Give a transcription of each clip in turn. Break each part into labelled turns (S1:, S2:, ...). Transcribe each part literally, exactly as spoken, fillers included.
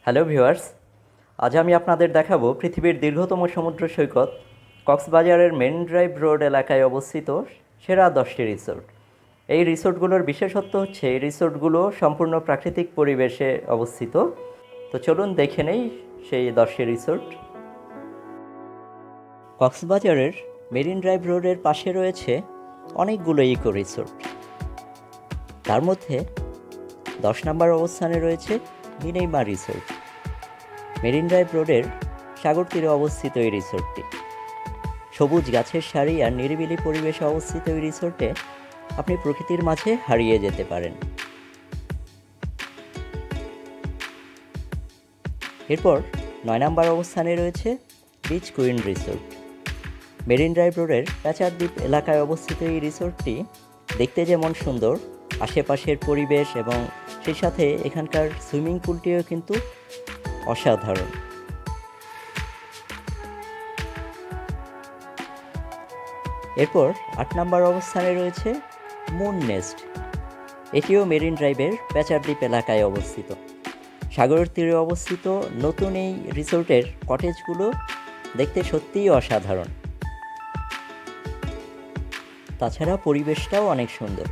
S1: Hello viewers, আজ আমি আপনাদের দেখাবো পৃথিবীর দীর্ঘতম সমুদ্র সৈকত কক্সবাজারের মেরিন ড্রাইভ রোড এলাকায় অবস্থিত সেরা দশটি রিসোর্ট। এই রিসোর্টগুলোর বিশেষত্ব হচ্ছে এই রিসোর্টগুলো সম্পূর্ণ প্রাকৃতিক পরিবেশে অবস্থিত। তো চলুন দেখে নেই সেই দশটি রিসোর্ট। কক্সবাজারের মেরিন ড্রাইভ রোডের পাশে রয়েছে অনেকগুলো ইকো রিসোর্ট। তার মধ্যে দশ নম্বর অবস্থানে রয়েছে মিনেইমা রিসোর্ট। মেরিন ড্রাইভ রোডের সাগর তীরে অবস্থিত এই রিসোর্টটি সবুজ গাছের সারি আর নিরিবিলি পরিবেশে অবস্থিত এই রিসোর্টে আপনি প্রকৃতির মাঝে হারিয়ে যেতে পারেন। এরপর নয় নম্বর অবস্থানে রয়েছে beach queen resort. Marine drive রোডের প্যাচারদ্বীপ এলাকায় অবস্থিত এই রিসোর্টটি দেখতে যেমন সুন্দর, আশেপাশের পরিবেশ এবং সেই সাথে এখানকার সুইমিং পুলটিও কিন্তু অসাধারণ। এরপর আট নম্বর অবস্থানে রয়েছে মুন নেস্ট। এটিও মেরিন ড্রাইভের প্যাচারদ্বীপ এলাকায় অবস্থিত। সাগরের তীরে অবস্থিত নতুন এই রিসোর্টের কটেজগুলো দেখতে সত্যিই অসাধারণ। তাছাড়া পরিবেশটাও অনেক সুন্দর।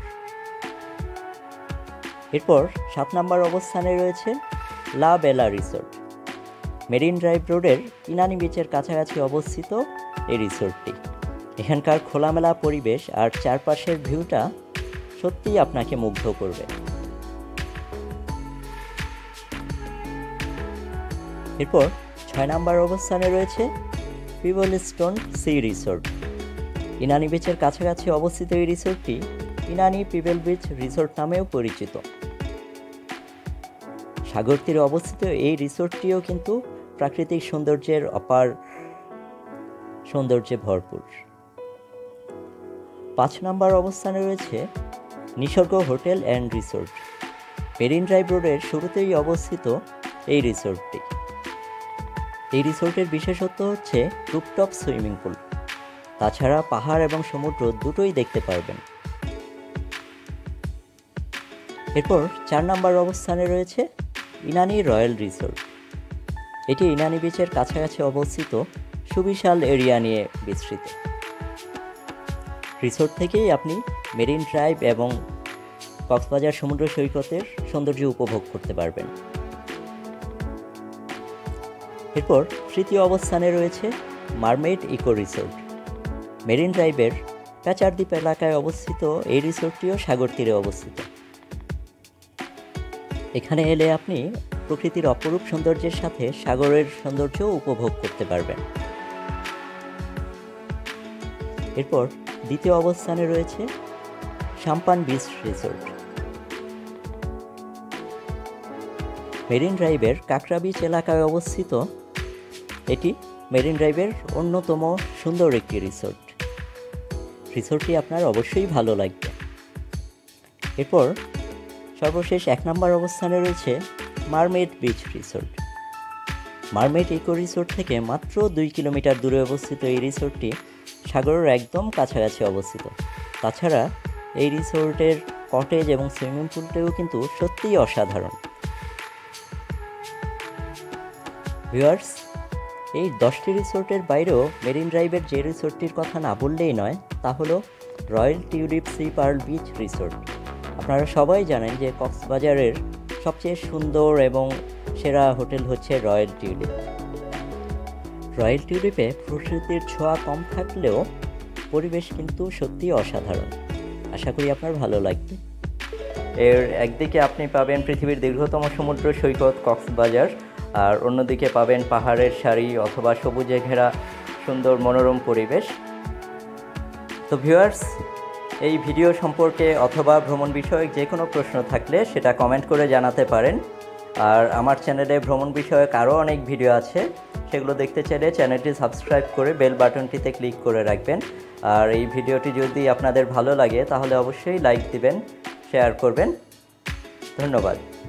S1: এরপর সাত নম্বর অবস্থানে রয়েছে লা বেলা রিসোর্ট। মেরিন ড্রাইভ রোডের ইনানি বিচের কাছাকাছি অবস্থিত এই রিসোর্টটি। এখানকার খোলামেলা পরিবেশ আর চারপাশের ভিউটা সত্যিই আপনাকে মুগ্ধ করবে। এরপর ছয় নম্বর অবস্থানে রয়েছে পিবলস্টোন সি রিসোর্ট। ইনানি বিচের কাছাকাছি অবস্থিত এই রিসোর্টটি ইনানি পিবল বিচ রিসোর্ট নামেও পরিচিত। সাগর তীরে অবস্থিত এই রিসোর্টটিও কিন্তু প্রাকৃতিক সৌন্দর্যের অপার সৌন্দর্যে ভরপুর। পাঁচ নম্বর অবস্থানে রয়েছে Nisorgo hotel and resort. Marine drive রোডের শুরুতেই অবস্থিত এই রিসোর্টটি। এই রিসোর্টের বিশেষত্ব হচ্ছে রুফটপ সুইমিং পুল। তাছাড়া পাহাড় এবং সমুদ্র দুটোই দেখতে পারবেন। এরপর চার নম্বর অবস্থানে রয়েছে ইনানি রয়্যাল রিসোর্ট। এটি ইনানি বিচের কাছাকাছি অবস্থিত সুবিশাল এরিয়া নিয়ে বিস্তৃত। রিসোর্ট থেকেই আপনি মেরিন ড্রাইভ এবং কক্সবাজার সমুদ্র সৈকতের সৌন্দর্য উপভোগ করতে পারবেন। এরপর তৃতীয় অবস্থানে রয়েছে মারমেড ইকো রিসোর্ট। মেরিন ড্রাইভের প্যাচারদ্বীপ এলাকায় অবস্থিত এই রিসোর্টটিও সাগর তীরে অবস্থিত। এখানে এলে আপনি প্রকৃতির অপরূপ সৌন্দর্যের সাথে সাগরের সৌন্দর্য উপভোগ করতে পারবেন। এরপর দ্বিতীয় অবস্থানে রয়েছে সাম্পান বিচ রিসোর্ট। মেরিন ড্রাইভের কাকরা বিচ এলাকায় অবস্থিত এটি মেরিন ড্রাইভের অন্যতম সুন্দর একটি রিসোর্ট। রিসোর্টটি আপনার অবশ্যই ভালো লাগবে। এরপর সর্বশেষ এক নম্বর অবস্থানে রয়েছে mermaid beach resort. Mermaid eco resort থেকে মাত্র দুই কিলোমিটার দূরে অবস্থিত এই রিসোর্টটি সাগরের একদম কাছাকাছি অবস্থিত। তাছাড়া এই রিসোর্টের কটেজ এবং সুইমিং পুলটিও কিন্তু সত্যিই অসাধারণ। ভিউয়ার্স, এই দশটি রিসোর্টের বাইরেও মেরিন ড্রাইভের যে রিসোর্টটির কথা না বললেই নয় তা হলো royal tulip sea pearl beach resort. আপনারা সবাই জানেন যে কক্সবাজারের সবচেয়ে সুন্দর এবং সেরা হোটেল হচ্ছে রয়্যাল টিউলিপ। রয়্যাল টিউলিপে প্রকৃতির ছোঁয়া কম থাকলেও পরিবেশ কিন্তু সত্যিই অসাধারণ। আশা করি আপনার ভালো লাগবে। এর একদিকে আপনি পাবেন পৃথিবীর দীর্ঘতম সমুদ্র সৈকত কক্সবাজার, আর অন্যদিকে পাবেন পাহাড়ের সারি অথবা সবুজে ঘেরা সুন্দর মনোরম পরিবেশ। তো ভিউয়ার্স, এই ভিডিও সম্পর্কে অথবা ভ্রমণ বিষয়ক যে কোনো প্রশ্ন থাকলে সেটা কমেন্ট করে জানাতে পারেন। আর আমার চ্যানেলে ভ্রমণ বিষয়ক আরও অনেক ভিডিও আছে, সেগুলো দেখতে চাইলে চ্যানেলটি সাবস্ক্রাইব করে বেল বাটনটিতে ক্লিক করে রাখবেন। আর এই ভিডিওটি যদি আপনাদের ভালো লাগে তাহলে অবশ্যই লাইক দিবেন, শেয়ার করবেন। ধন্যবাদ।